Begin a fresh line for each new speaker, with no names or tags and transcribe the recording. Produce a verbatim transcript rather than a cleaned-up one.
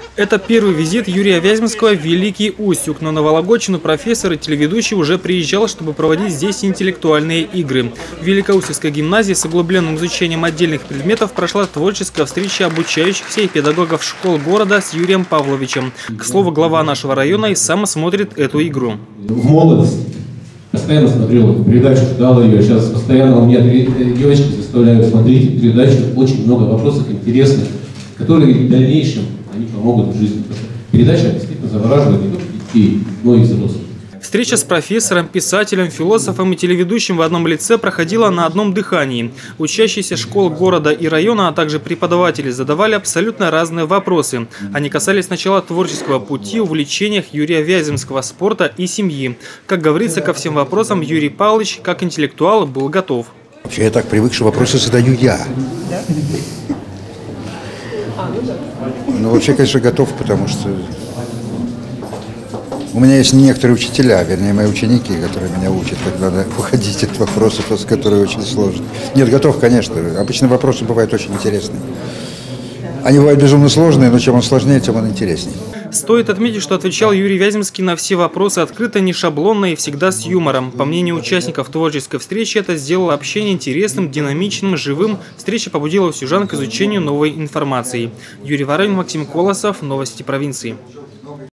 Это первый визит Юрия Вяземского в Великий Устюг, но на Вологодчину профессор и телеведущий уже приезжал, чтобы проводить здесь интеллектуальные игры. В Великоустюгской гимназии с углубленным изучением отдельных предметов прошла творческая встреча обучающихся и педагогов школ города с Юрием Павловичем. К слову, глава нашего района и сам смотрит эту игру.
В молодости постоянно смотрел передачу, ждал ее. Сейчас постоянно у меня девочки заставляют смотреть передачу. Очень много вопросов интересных, которые в дальнейшем они помогут в жизни. Передача действительно завораживает не только детей, но и взрослых.
Встреча с профессором, писателем, философом и телеведущим в одном лице проходила на одном дыхании. Учащиеся школ города и района, а также преподаватели задавали абсолютно разные вопросы. Они касались сначала творческого пути, увлечениях Юрия Вяземского, спорта и семьи. Как говорится, ко всем вопросам Юрий Павлович, как интеллектуал, был готов.
Вообще я так привык, что вопросы задаю я. Ну, вообще, конечно, готов, потому что у меня есть некоторые учителя, вернее, мои ученики, которые меня учат, как надо уходить от вопросов, которые очень сложны. Нет, готов, конечно. Обычно вопросы бывают очень интересные. Они бывают безумно сложные, но чем он сложнее, тем он интереснее.
Стоит отметить, что отвечал Юрий Вяземский на все вопросы открыто, не шаблонно и всегда с юмором. По мнению участников творческой встречи, это сделало общение интересным, динамичным, живым. Встреча побудила устюжан к изучению новой информации. Юрий Воронин, Максим Колосов. Новости провинции.